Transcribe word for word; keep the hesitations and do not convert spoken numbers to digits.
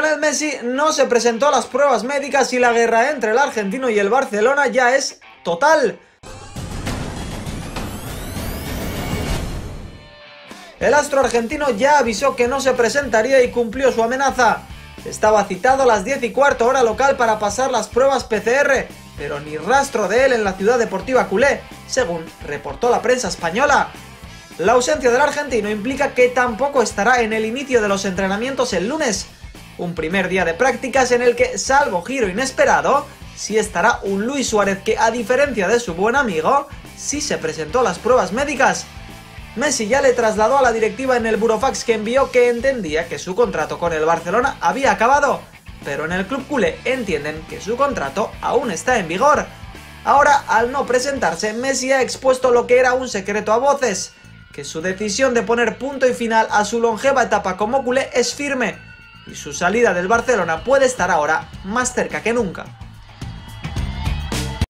Lionel Messi no se presentó a las pruebas médicas y la guerra entre el argentino y el Barcelona ya es total. El astro argentino ya avisó que no se presentaría y cumplió su amenaza. Estaba citado a las diez y cuarto hora local para pasar las pruebas P C R, pero ni rastro de él en la ciudad deportiva culé, según reportó la prensa española. La ausencia del argentino implica que tampoco estará en el inicio de los entrenamientos el lunes, un primer día de prácticas en el que, salvo giro inesperado, sí estará un Luis Suárez que, a diferencia de su buen amigo, sí se presentó a las pruebas médicas. Messi ya le trasladó a la directiva en el burofax que envió que entendía que su contrato con el Barcelona había acabado, pero en el club culé entienden que su contrato aún está en vigor. Ahora, al no presentarse, Messi ha expuesto lo que era un secreto a voces, que su decisión de poner punto y final a su longeva etapa como culé es firme, y su salida del Barcelona puede estar ahora más cerca que nunca.